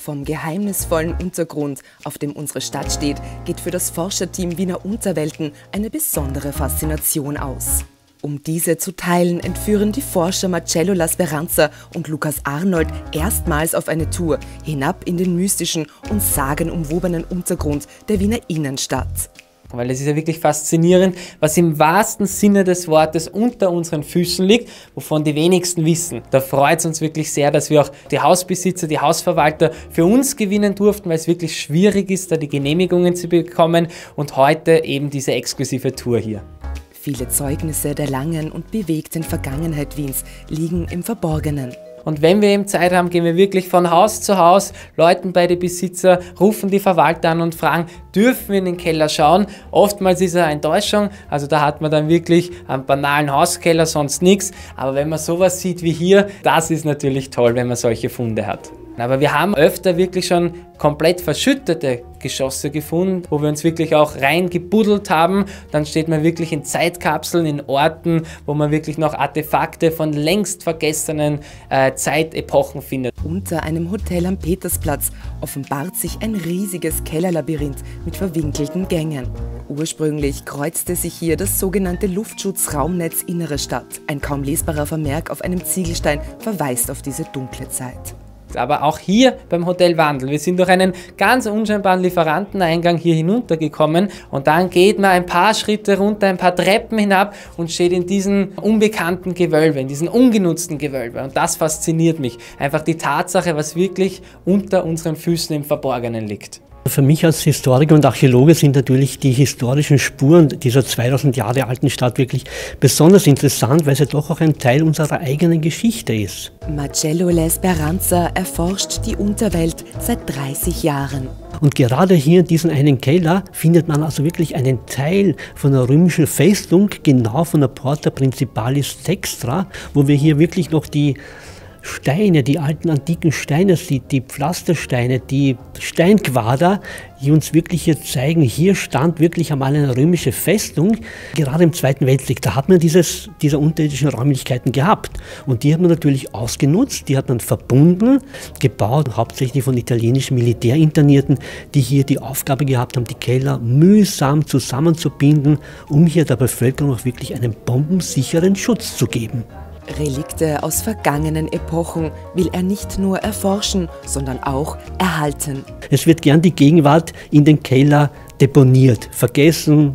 Vom geheimnisvollen Untergrund, auf dem unsere Stadt steht, geht für das Forscherteam Wiener Unterwelten eine besondere Faszination aus. Um diese zu teilen, entführen die Forscher Marcello La Speranza und Lukas Arnold erstmals auf eine Tour hinab in den mystischen und sagenumwobenen Untergrund der Wiener Innenstadt. Weil es ist ja wirklich faszinierend, was im wahrsten Sinne des Wortes unter unseren Füßen liegt, wovon die wenigsten wissen. Da freut es uns wirklich sehr, dass wir auch die Hausbesitzer, die Hausverwalter für uns gewinnen durften, weil es wirklich schwierig ist, da die Genehmigungen zu bekommen und heute eben diese exklusive Tour hier. Viele Zeugnisse der langen und bewegten Vergangenheit Wiens liegen im Verborgenen. Und wenn wir eben Zeit haben, gehen wir wirklich von Haus zu Haus, läuten bei den Besitzer, rufen die Verwalter an und fragen, dürfen wir in den Keller schauen? Oftmals ist es eine Enttäuschung, also da hat man dann wirklich einen banalen Hauskeller, sonst nichts. Aber wenn man sowas sieht wie hier, das ist natürlich toll, wenn man solche Funde hat. Aber wir haben öfter wirklich schon komplett verschüttete Geschosse gefunden, wo wir uns wirklich auch reingebuddelt haben. Dann steht man wirklich in Zeitkapseln, in Orten, wo man wirklich noch Artefakte von längst vergessenen Zeitepochen findet. Unter einem Hotel am Petersplatz offenbart sich ein riesiges Kellerlabyrinth mit verwinkelten Gängen. Ursprünglich kreuzte sich hier das sogenannte Luftschutzraumnetz Innere Stadt. Ein kaum lesbarer Vermerk auf einem Ziegelstein verweist auf diese dunkle Zeit. Aber auch hier beim Hotel Wandel. Wir sind durch einen ganz unscheinbaren Lieferanteneingang hier hinuntergekommen und dann geht man ein paar Schritte runter, ein paar Treppen hinab und steht in diesem unbekannten Gewölbe, in diesem ungenutzten Gewölbe. Und das fasziniert mich. Einfach die Tatsache, was wirklich unter unseren Füßen im Verborgenen liegt. Für mich als Historiker und Archäologe sind natürlich die historischen Spuren dieser 2000 Jahre alten Stadt wirklich besonders interessant, weil sie doch auch ein Teil unserer eigenen Geschichte ist. Marcello La Speranza erforscht die Unterwelt seit 30 Jahren. Und gerade hier in diesem einen Keller findet man also wirklich einen Teil von der römischen Festung, genau von der Porta Principalis Sextra, wo wir hier wirklich noch die Steine, die alten antiken Steine sieht, die Pflastersteine, die Steinquader, die uns wirklich hier zeigen, hier stand wirklich einmal eine römische Festung. Gerade im Zweiten Weltkrieg, da hat man diese unterirdischen Räumlichkeiten gehabt. Und die hat man natürlich ausgenutzt, die hat man verbunden, gebaut, hauptsächlich von italienischen Militärinternierten, die hier die Aufgabe gehabt haben, die Keller mühsam zusammenzubinden, um hier der Bevölkerung auch wirklich einen bombensicheren Schutz zu geben. Relikte aus vergangenen Epochen will er nicht nur erforschen, sondern auch erhalten. Es wird gern die Gegenwart in den Keller deponiert, vergessen,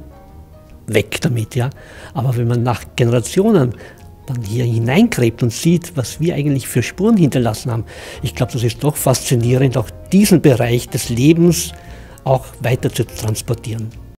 weg damit, ja. Aber wenn man nach Generationen dann hier hineingräbt und sieht, was wir eigentlich für Spuren hinterlassen haben, ich glaube, das ist doch faszinierend, auch diesen Bereich des Lebens auch weiter zu transportieren.